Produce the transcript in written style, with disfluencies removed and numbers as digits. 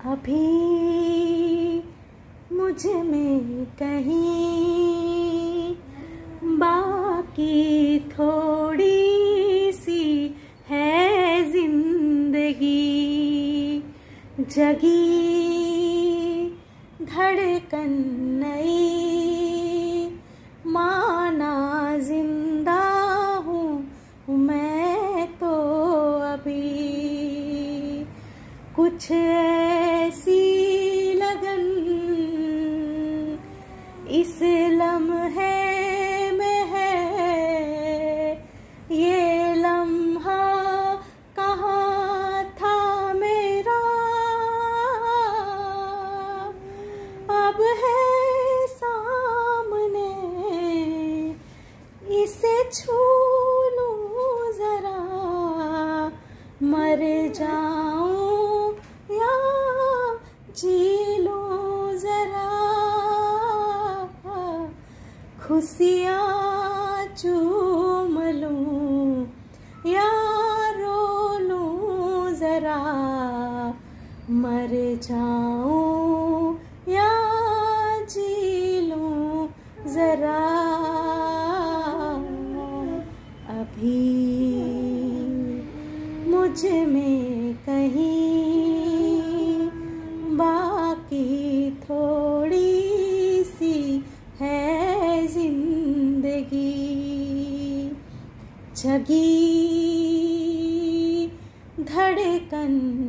अभी मुझ में कहीं बाकी थोड़ी सी है जिंदगी, जगी धड़कन नई, माना जिंदा हूँ मैं तो अभी। कुछ ऐसी लगन इस लम्हे में है, ये लम्हा कहाँ था मेरा, अब है सामने, इसे छू लूं जरा, मर जाऊं या जी लूं जरा, खुशियाँ चूम लूं या रो लूं जरा, मर जाऊं या जी लूं जरा। अभी मुझ में कहीं बाकी थोड़ी सी है जिंदगी, जगी धड़कन